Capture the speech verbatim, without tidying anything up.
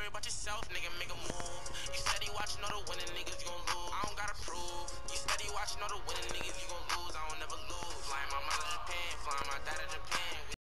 worry about yourself, nigga, make a move. You steady watching all the winning niggas, you gon' lose. I don't gotta prove. You steady watching all the winning niggas, you gon' lose. I don't never lose. Flying my mother to Japan, flying my dad to Japan.